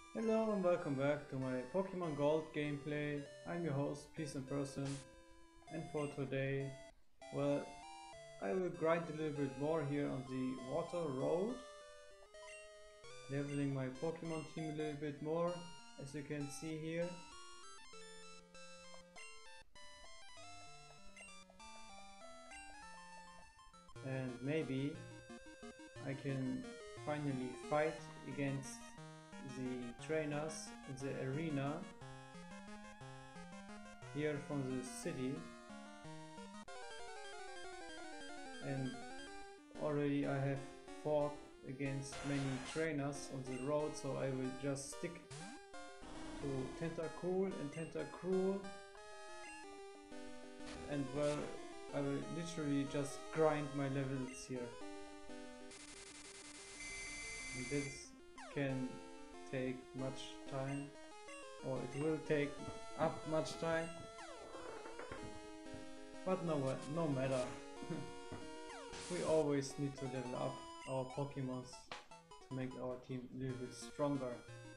Hello and welcome back to my Pokemon Gold gameplay. I'm your host, Peace in Person, and for today, well, I will grind a little bit more here on the Water Road, leveling my Pokemon team a little bit more, as you can see here. And maybe I can finally fight against the trainers in the arena here from the city. And already I have fought against many trainers on the road, so I will just stick to Tentacool and Tentacruel, and well, I will literally just grind my levels here. And this can take much time, or it will take up much time, but no matter. We always need to level up our Pokemons to make our team a little bit stronger.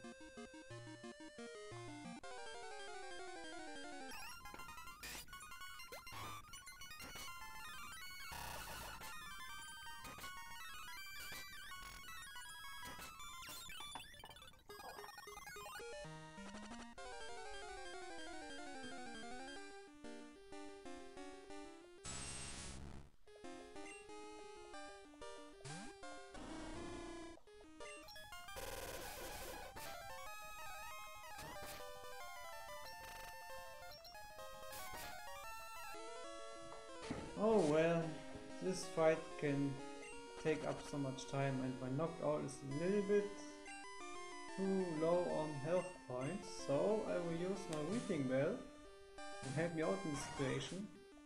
Oh well, this fight can take up so much time, and my knockout is a little bit too low on health points, so I will use my Weeping Bell to help me out in the situation.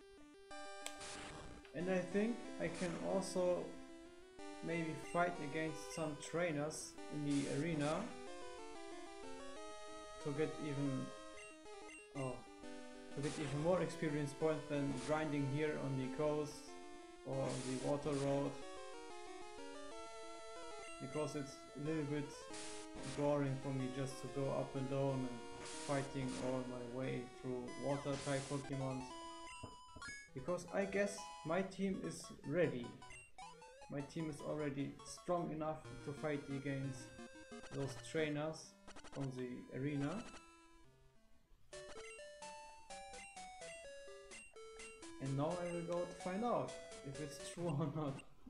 And I think I can also maybe fight against some trainers in the arena to get even more experience points than grinding here on the coast or on the water road, because it's a little bit boring for me just to go up and down and fighting all my way through water type Pokemon, because I guess my team is ready. My team is already strong enough to fight against those trainers from the arena. And now I will go to find out if it's true or not.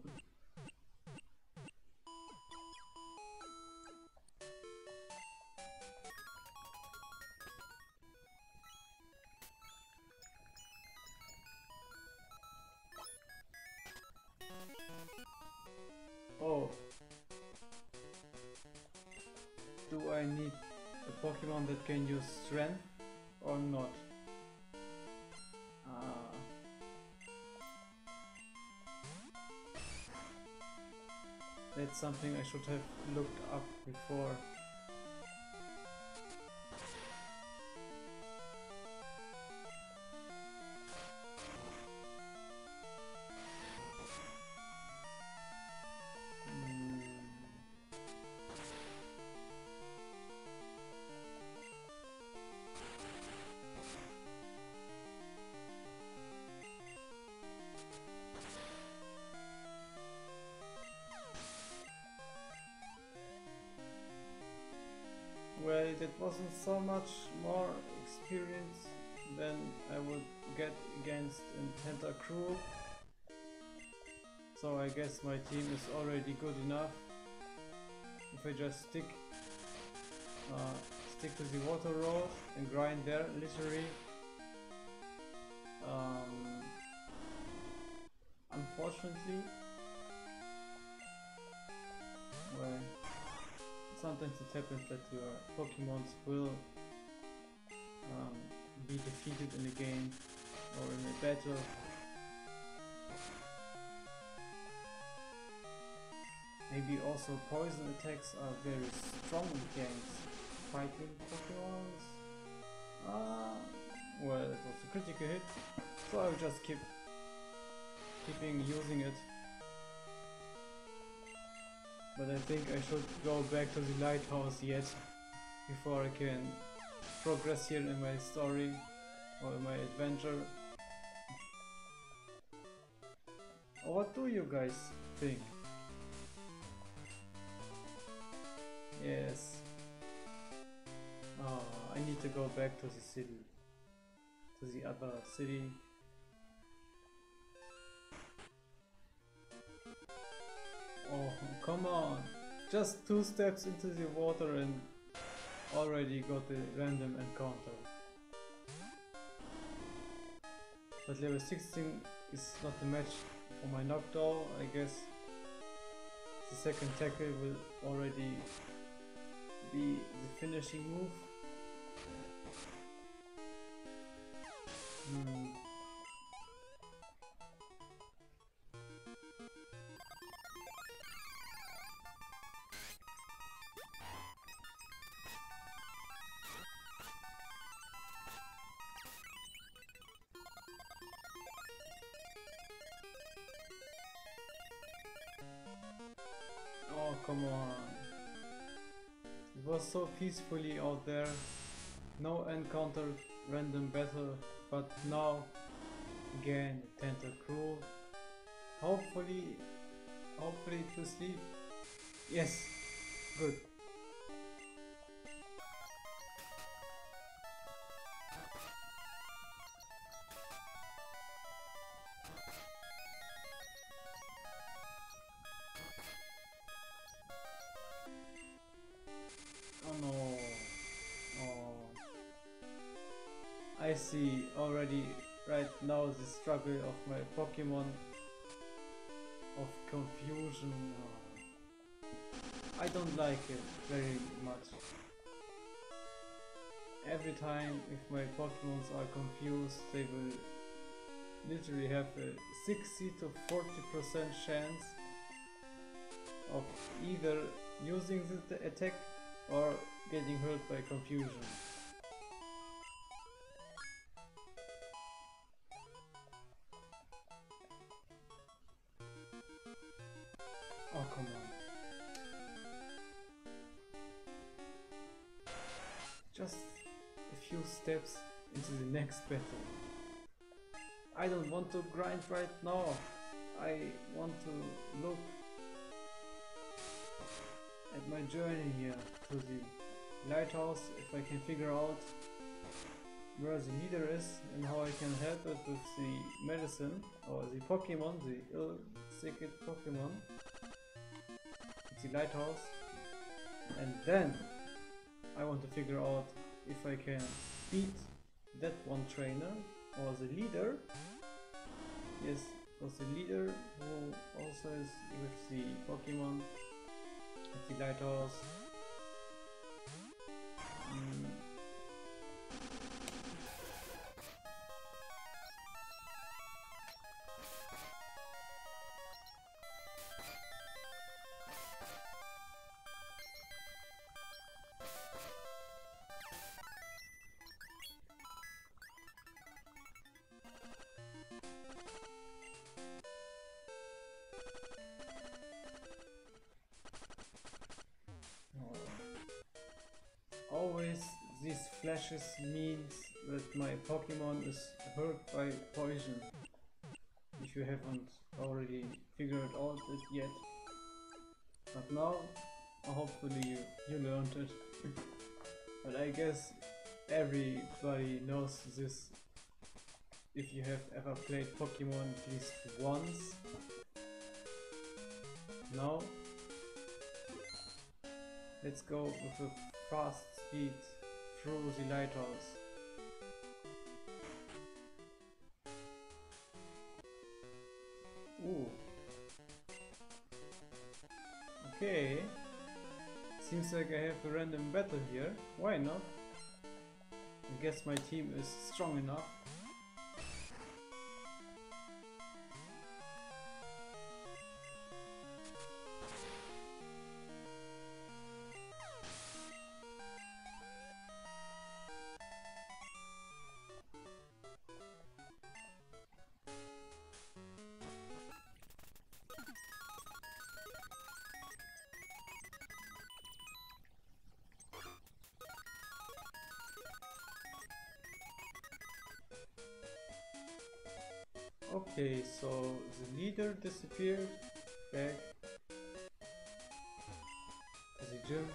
Oh, do I need a Pokemon that can use strength or not? That's something I should have looked up before. Well, that wasn't so much more experience than I would get against in Tentacruel. So I guess my team is already good enough. If I just stick to the water road and grind there, literally. Unfortunately, well, sometimes it happens that your Pokemons will be defeated in a game or in a battle. Maybe also poison attacks are very strong against fighting Pokemons. Well, it was a critical hit, so I will just keeping using it. But I think I should go back to the lighthouse yet. before I can progress here in my story or in my adventure. What do you guys think? Yes. Oh, I need to go back to the city. To the other city. Oh, come on. Just 2 steps into the water and already got a random encounter. But level 16 is not a match for my knockdown. I guess the second tackle will already be the finishing move. Oh, come on. It was so peacefully out there. No encounter, random battle, but now again Tentacruel. Hopefully to sleep. Yes, good. Oh no. Oh. I see already right now the struggle of my Pokemon of confusion. I don't like it very much. Every time if my Pokemons are confused, they will literally have a 60 to 40% chance of either using the attack or getting hurt by confusion. Oh, come on. Just a few steps into the next battle. I don't want to grind right now. I want to look at my journey here to the lighthouse, if I can figure out where the leader is and how I can help it with the medicine or the Pokemon, the ill-sick Pokemon. The lighthouse, and then I want to figure out if I can beat that one trainer or the leader. Yes, was the leader who also is with the Pokemon at the lighthouse. Always these flashes means that my Pokemon is hurt by poison. If you haven't already figured out it yet. But now, hopefully you learned it. But I guess everybody knows this if you have ever played Pokemon at least once. Now, let's go with a fast speed through the lighthouse. Ooh. Okay. Seems like I have a random battle here. Why not? I guess my team is strong enough. Okay, so the leader disappeared back to the gym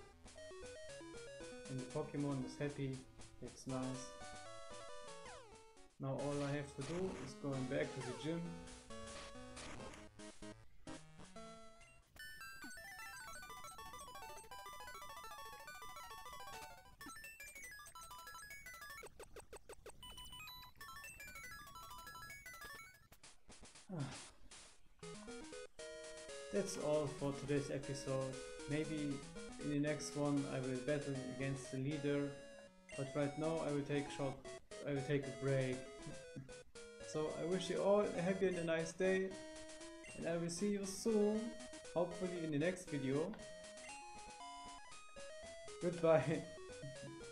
and the Pokemon is happy. It's nice. Now all I have to do is going back to the gym. That's all for today's episode. Maybe in the next one I will battle against the leader, but right now I will take a break. So I wish you all a happy and a nice day, and I will see you soon, hopefully in the next video. Goodbye.